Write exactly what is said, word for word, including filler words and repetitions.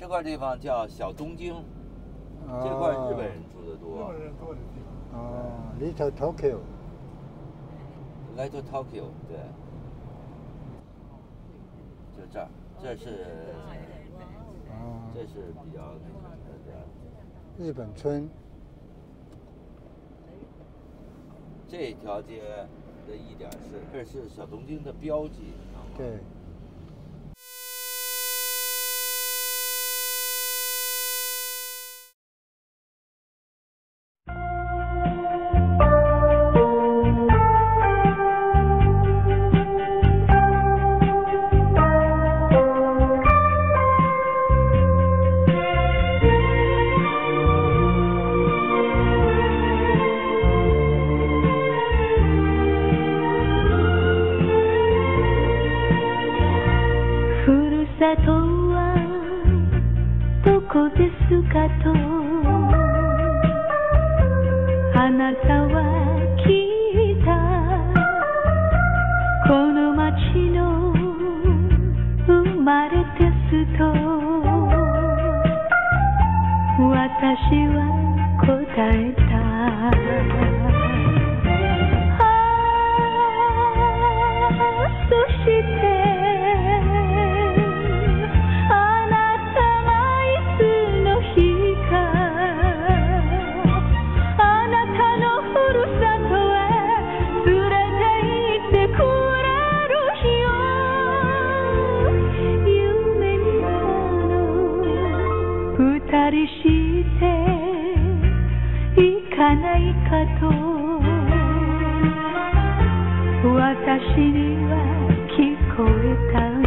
这块地方叫小东京，哦、这块日本人住的多。 日本人多的地方。 哦 ，Little Tokyo。Little Tokyo， 对。就这儿，这是，哦，这是比较那什么的。 日本村。 这条街的一点是，这是小东京的标记， 对。 里はどこですかとあなたは聞いたこの街の生まれですと私は答えたそして二人して行かないかと私には聞こえた